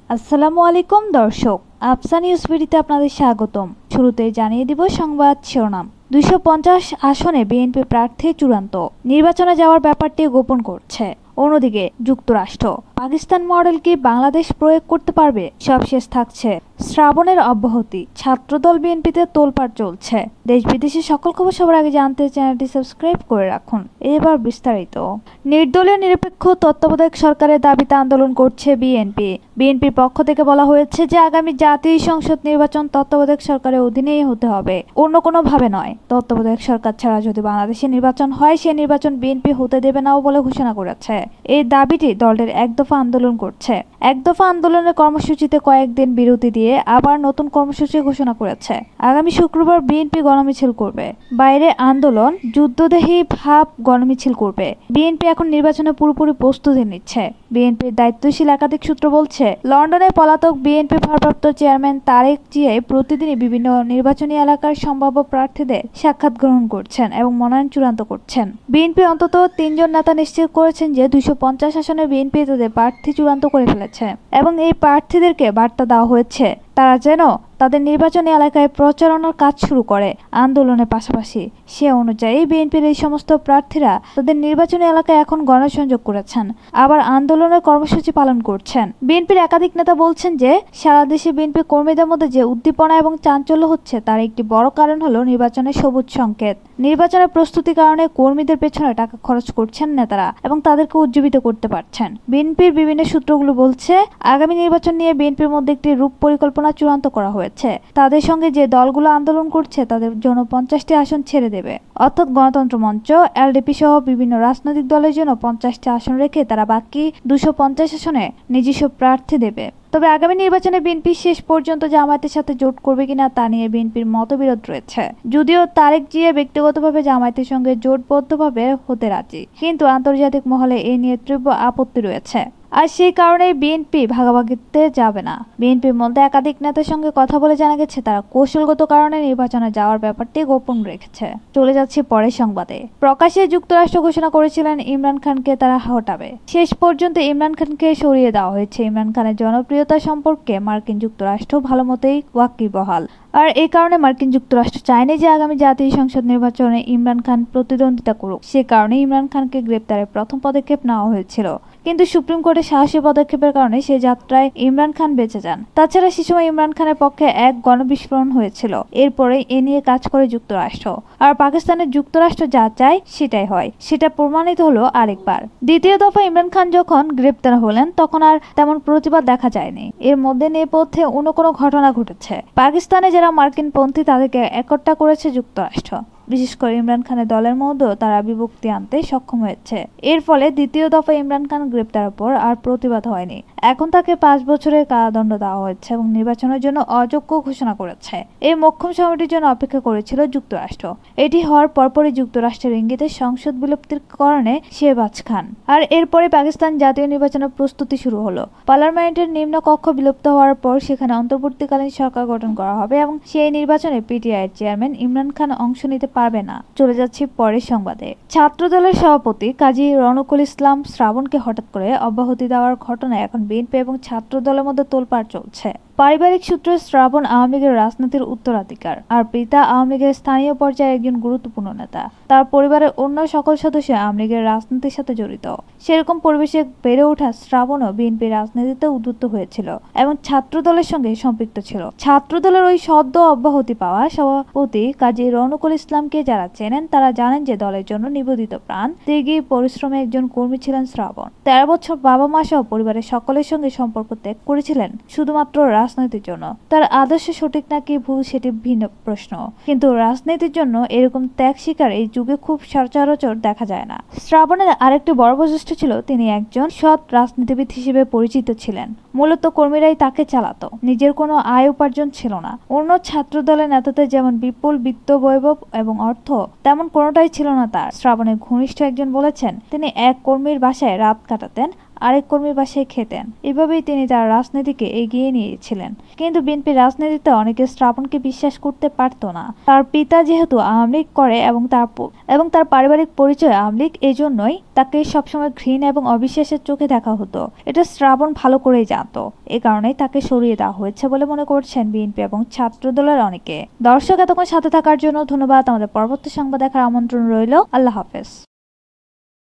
আসসালামু আলাইকুম দর্শক, আফসা নিউজ ভিডিওতে আপনাদের স্বাগতম। শুরুতে জানিয়ে দিব সংবাদ শিরোনাম। 250 আসনে বিএনপি প্রার্থী চূড়ান্ত, নির্বাচনে যাওয়ার ব্যাপারটি গোপন করছে। অন্যদিকে যুক্তরাষ্ট্র পাকিস্তান মডেল কি বাংলাদেশ প্রয়োগ করতে পারবে? সবশেষ থাকছে শ্রাবণের অব্যাহতি, ছাত্রদল বিএনপিতে তোলপাড় চলছে। দেশ বিদেশের সকল খবর সবার আগে জানতে চ্যানেলটি সাবস্ক্রাইব করে রাখুন। এবার বিস্তারিত। নির্দলীয় নিরপেক্ষ তত্ত্বাবধায়ক সরকারের দাবিতে আন্দোলন করছে বিএনপি। বিএনপির পক্ষ থেকে বলা হয়েছে যে আগামী জাতীয় সংসদ নির্বাচন তত্ত্বাবধায়ক সরকারের অধীনেই হতে হবে, অন্য কোনো ভাবে নয়। তত্ত্বাবধায়ক সরকার ছাড়া যদি বাংলাদেশে নির্বাচন হয়, সেই নির্বাচন বিএনপি হতে দেবে নাও বলে ঘোষণা করেছে। এই দাবিটি দলটির এক দফা আন্দোলন করছে। এক দফা আন্দোলনের কর্মসূচিতে কয়েকদিন বিরতি দিয়ে আবার নতুন কর্মসূচি ঘোষণা করেছে। আগামী শুক্রবার বিএনপি গণমিছিল করবে। বাইরে আন্দোলন, যুদ্ধদেহী ভাব গণমিছিল করবে। বিএনপি এখন নির্বাচনে পুরোপুরি প্রস্তুতি নিচ্ছে। বিএনপির দায়িত্বশীল একাধিক সূত্র বলছে, লন্ডনে পলাতক বিএনপি ভারপ্রাপ্ত চেয়ারম্যান তারেক জিয়া প্রতিদিনই বিভিন্ন নির্বাচনী এলাকার সম্ভাব্য প্রার্থীদের সাক্ষাৎ গ্রহণ করছেন এবং মনোনয়ন চূড়ান্ত করছেন। বিএনপি অন্তত 3 জন নেতা নিশ্চিত করেছেন যে 250 আসনে বিএনপি তাদের প্রার্থী চূড়ান্ত করে ফেলেছে এবং এই প্রার্থীদেরকে বার্তা দেওয়া হয়েছে তারা যেন তাদের নির্বাচনী এলাকায় প্রচারণার কাজ শুরু করে। আন্দোলনের পাশাপাশি সে অনুযায়ী বিএনপির এই সমস্ত প্রার্থীরা তাদের নির্বাচনী এলাকায় এখন গণসংযোগ করেছেন, আবার আন্দোলনের কর্মসূচি পালন করছেন। বিএনপির একাধিক নেতা বলছেন যে সারা দেশে বিএনপি কর্মীদের মধ্যে যে উদ্দীপনা এবং চাঞ্চল্য হচ্ছে তার একটি বড় কারণ হলো নির্বাচনের সবুজ সংকেত। নির্বাচনের প্রস্তুতির কারণে কর্মীদের পেছনে টাকা খরচ করছেন নেতারা এবং তাদেরকে উজ্জীবিত করতে পারছেন। বিএনপির বিভিন্ন সূত্রগুলো বলছে, আগামী নির্বাচন নিয়ে বিএনপির মধ্যে একটি রূপ পরিকল্পনা চূড়ান্ত করা হয়েছে। তাদের সঙ্গে যে দলগুলো আন্দোলন করছে তাদের জন্য 50টি আসন ছেড়ে দেবে, অর্থাৎ গণতন্ত্র মঞ্চ, এলডিপি সহ বিভিন্ন রাজনৈতিক দলের জন্য 50টি আসন রেখে তারা বাকি 250 আসনে নিজস্ব প্রার্থী দেবে। তবে আগামী নির্বাচনে বিএনপি শেষ পর্যন্ত জামায়াতের সাথে জোট করবে কিনা তা নিয়ে বিএনপির মতবিরোধ রয়েছে। যদিও তারেক জিয়া ব্যক্তিগতভাবে জামায়াতের সঙ্গে জোটবদ্ধভাবে হতে রাজি, কিন্তু আন্তর্জাতিক মহলে এ নিয়ে তীব্র আপত্তি রয়েছে। আর সেই কারণে বিএনপি ভাগাভাগিতে যাবে না। বিএনপির মধ্যে একাধিক নেতার সঙ্গে কথা বলে জানা গেছে তারা কৌশলগত কারণে নির্বাচনে যাওয়ার ব্যাপারটি গোপন রেখেছে। চলে যাচ্ছে পরের সংবাদে। প্রকাশ্যে যুক্তরাষ্ট্র ঘোষণা করেছিলেন ইমরান খানকে তারা হটাবে। শেষ পর্যন্ত ইমরান খানকে সরিয়ে দেওয়া হয়েছে। ইমরান খানের জনপ্রিয়তা সম্পর্কে মার্কিন যুক্তরাষ্ট্র ভালো মতোই ওয়াকিবহাল। আর এই কারণে মার্কিন যুক্তরাষ্ট্র চায়নি যে আগামী জাতীয় সংসদ নির্বাচনে ইমরান খান প্রতিদ্বন্দ্বিতা করুক। সে কারণে ইমরান খানকে গ্রেপ্তারের প্রথম পদক্ষেপ নেওয়া হয়েছিল, কিন্তু সুপ্রিম কোর্টের সাহসী পদক্ষেপের কারণে সে যাত্রায় ইমরান খান বেঁচে যান। তাছাড়া সে সময় ইমরান খানের পক্ষে এক গণবিস্ফোরণ হয়েছিল। এরপরে এ নিয়ে কাজ করে যুক্তরাষ্ট্র। আর পাকিস্তানের যুক্তরাষ্ট্র যা চায় সেটাই হয়, সেটা প্রমাণিত হলো আরেকবার। দ্বিতীয় দফা ইমরান খান যখন গ্রেপ্তার হলেন তখন আর তেমন প্রতিবাদ দেখা যায়নি। এর মধ্যে নেপথ্যে অন্য কোনো ঘটনা ঘটেছে। পাকিস্তানে যারা মার্কিনপন্থী তাদেরকে একট্টা করেছে যুক্তরাষ্ট্র। বিশেষ করে ইমরান খানের দলের মধ্যেও তারা বিভক্তি আনতে সক্ষম হয়েছে। এর ফলে দ্বিতীয় দফা ইমরান খান গ্রেপ্তারের পর আর প্রতিবাদ হয়নি। এখন তাকে 5 বছরের কারাদণ্ড দেওয়া হয়েছে এবং নির্বাচনের জন্য অযোগ্য ঘোষণা করেছে। এই মোক্ষম সময়টির জন্য অপেক্ষা করেছিল যুক্তরাষ্ট্র। এটি হওয়ার পরপরই যুক্তরাষ্ট্রের ইঙ্গিতে সংসদ বিলুপ্তির কারণে শেহবাজ খান। আর এরপরে পাকিস্তান জাতীয় নির্বাচনের প্রস্তুতি শুরু হলো। পার্লামেন্টের নিম্ন কক্ষ বিলুপ্ত হওয়ার পর সেখানে অন্তর্বর্তীকালীন সরকার গঠন করা হবে এবং সেই নির্বাচনে পিটিআইয়ের চেয়ারম্যান ইমরান খান অংশ নিতে পারবে না। চলে যাচ্ছি পরের সংবাদে। ছাত্রদলের সভাপতি কাজী রনকুল ইসলাম শ্রাবণকে হঠাৎ করে অব্যাহতি দেওয়ার ঘটনায় এখন বিএনপি এবং ছাত্রদলের মধ্যে তোলপাড় চলছে। পারিবারিক সূত্রে শ্রাবণ আওয়ামী লীগের রাজনীতির উত্তরাধিকার আর পিতা আওয়ামী লীগের স্থানীয় পর্যায়ে একজন গুরুত্বপূর্ণ নেতা। তার পরিবারের অন্য সকল সদস্য আওয়ামী লীগের রাজনীতির সাথে জড়িত। সেরকম পরিবেশে বেড়ে ওঠা শ্রাবণও বিএনপি রাজনীতিতে উদ্বুদ্ধ হয়েছিল এবং ছাত্রদলের সঙ্গে সম্পৃক্ত ছিল। ছাত্রদলের ওই সদ্য অব্যাহতি পাওয়া সভাপতি কাজী রনকুল ইসলামকে যারা চেনেন তারা জানেন যে দলের জন্য নিবেদিত প্রাণ, ত্যাগী, পরিশ্রমী একজন কর্মী ছিলেন শ্রাবণ। 13 বছর বাবা মা সহ পরিবারের সকলের সঙ্গে সম্পর্ক ত্যাগ করেছিলেন শুধুমাত্র রাজনীতির জন্য। তার আদর্শ সঠিক নাকি ভুল সেটি ভিন্ন প্রশ্ন, কিন্তু রাজনীতির জন্য এরকম ত্যাগ শিকার এই যুগে খুব সচরাচর দেখা যায় না। শ্রাবণের আরেকটি বড় বৈশিষ্ট্য ছিল তিনি একজন সৎ রাজনীতিবিদ হিসেবে পরিচিত ছিলেন। মূলত কর্মীরাই তাকে চালাতো, নিজের কোনো আয় উপার্জন ছিল না। অন্য ছাত্র দলের নেতাদের যেমন বিপুল বিত্ত বৈভব এবং অর্থ, তেমন কোনোটাই ছিল না তার। শ্রাবণের ঘনিষ্ঠ একজন বলেছেন তিনি এক কর্মীর বাসায় রাত কাটাতেন আরেক কর্মীর বাসায় খেতেন। এভাবেই তিনি তার রাজনীতিকে এগিয়ে নিয়েছিলেন। কিন্তু বিএনপির রাজনীতিতে অনেকে শ্রাবণকে বিশ্বাস করতে পারত না। তার পিতা যেহেতু আওয়ামী লীগ করে এবং তার পারিবারিক পরিচয় আওয়ামী লীগ, এজন্যই তাকে সবসময় ঘৃণা এবং অবিশ্বাসের চোখে দেখা হতো। এটা শ্রাবণ ভালো করেই জানতো। এ কারণেই তাকে সরিয়ে দেওয়া হয়েছে বলে মনে করছেন বিএনপি এবং ছাত্রদলের অনেকে। দর্শক, এতক্ষণ সাথে থাকার জন্য ধন্যবাদ। আমাদের পরবর্তী সংবাদ দেখার আমন্ত্রণ রইল। আল্লাহ হাফেজ।